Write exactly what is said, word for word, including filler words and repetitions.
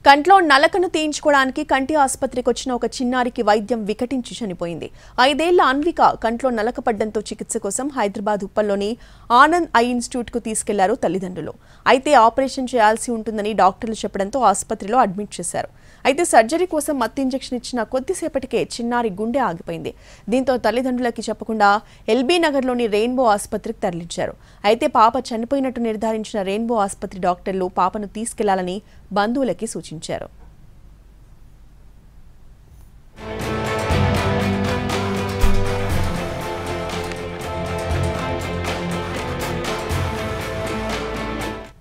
కంట్లో నలకను తీయించుకోవడానికి కంటి ఆసుపత్రికి వచ్చిన ఒక చిన్నారికి వైద్యం వికటించి చనిపోయింది. ఐదేళ్ల అన్విక కంట్లో నలక పడ్డంతో చికిత్స కోసం హైదరాబాద్ ఉప్పల్లోని ఆనంద్ ఐ ఇన్స్టిట్యూట్ కు తీసుకెళ్లారు తల్లిదండ్రులు. అయితే ఆపరేషన్ చేయాల్సి ఉంటుందని డాక్టర్లు చెప్పడంతో ఆసుపత్రిలో అడ్మిట్ చేశారు. అయితే సర్జరీ కోసం మత్తు ఇంజెక్షన్ ఇచ్చిన కొద్దిసేపటికే చిన్నారి గుండె ఆగిపోయింది. దీంతో తల్లిదండ్రులకి చెప్పకుండా ఎల్బీ నగర్లోని రెయిన్బో ఆసుపత్రికి తరలించారు. అయితే పాప చనిపోయినట్టు నిర్ధారించిన రెయిన్బో ఆసుపత్రి డాక్టర్లు పాపను తీసుకెళ్లాలని బంధువులకి సూచించారు.